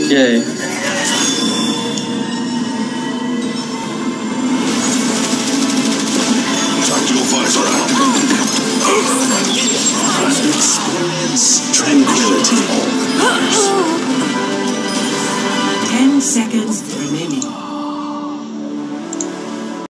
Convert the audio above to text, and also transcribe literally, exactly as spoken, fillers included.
Yay. Tactical visor out. Experience tranquility. Ten seconds